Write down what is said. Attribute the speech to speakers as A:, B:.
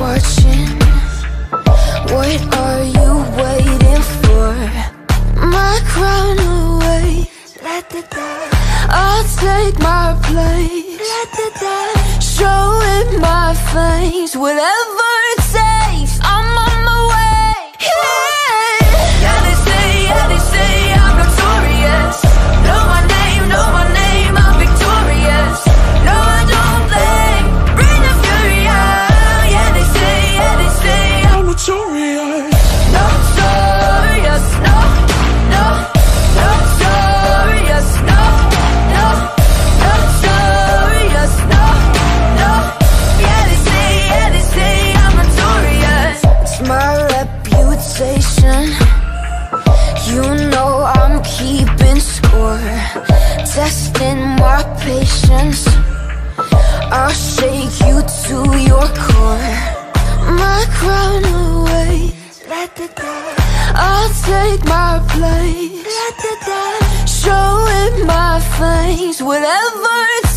A: watching. What are you waiting for? My crown away. I'll take my place. Show it my face. Whatever it takes, I'm on my way. Yeah, they say I'm notorious. Know my name, I'm victorious. No, I don't play. Bring the fury out. Yeah, they say I'm notorious. Notorious, no, notorious, no, notorious, no. Yeah, they say I'm notorious. It's my reputation. You know I'm keeping score, testing my patience. I'll shake you to your core. My crown away. I'll take my place. Show it my face. Whatever it's